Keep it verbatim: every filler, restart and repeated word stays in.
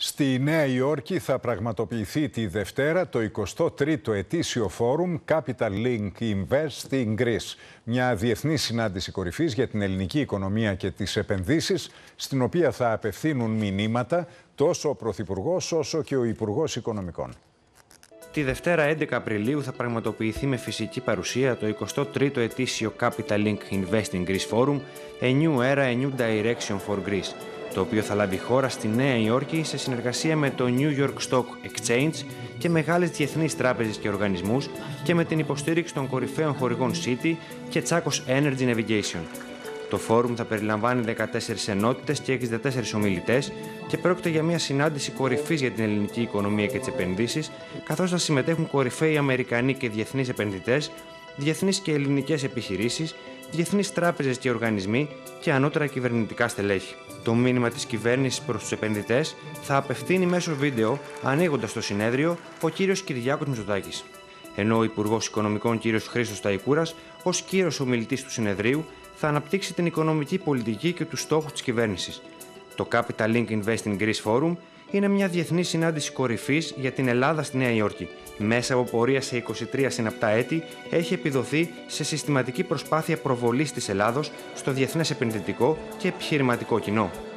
Στη Νέα Υόρκη θα πραγματοποιηθεί τη Δευτέρα το εικοστό τρίτο ετήσιο φόρουμ Capital Link Invest in Greece. Μια διεθνή συνάντηση κορυφής για την ελληνική οικονομία και τις επενδύσεις, στην οποία θα απευθύνουν μηνύματα τόσο ο Πρωθυπουργός όσο και ο Υπουργός Οικονομικών. Τη Δευτέρα έντεκα Απριλίου θα πραγματοποιηθεί με φυσική παρουσία το εικοστό τρίτο ετήσιο Capital Link Invest in Greece Forum A New Era, A New Direction for Greece, το οποίο θα λάβει χώρα στη Νέα Υόρκη σε συνεργασία με το New York Stock Exchange και μεγάλες διεθνείς τράπεζες και οργανισμούς και με την υποστήριξη των κορυφαίων χορηγών Citi και Tsakos Energy Navigation. Το φόρουμ θα περιλαμβάνει δεκατέσσερις ενότητες και εξήντα τέσσερις ομιλητές και πρόκειται για μια συνάντηση κορυφής για την ελληνική οικονομία και τις επενδύσεις, καθώς θα συμμετέχουν κορυφαίοι Αμερικανοί και διεθνείς επενδυτές, διεθνείς και ελληνικές επιχειρήσεις, διεθνείς τράπεζες και οργανισμοί και ανώτερα κυβερνητικά στελέχη. Το μήνυμα της κυβέρνησης προς τους επενδυτές θα απευθύνει μέσω βίντεο, ανοίγοντας το συνέδριο, ο κύριος Κυριάκος Μητσοτάκης. Ενώ ο Υπουργός Οικονομικών κύριος Χρήστος Ταϊκούρας, ως κύριος ομιλητής του συνεδρίου, θα αναπτύξει την οικονομική πολιτική και τους στόχους της κυβέρνησης. Το Capital Link Invest in Greece Forum είναι μια διεθνή συνάντηση κορυφής για την Ελλάδα στη Νέα Υόρκη. Μέσα από πορεία σε είκοσι τρία συναπτά έτη, έχει επιδοθεί σε συστηματική προσπάθεια προβολής της Ελλάδος στο διεθνές επενδυτικό και επιχειρηματικό κοινό.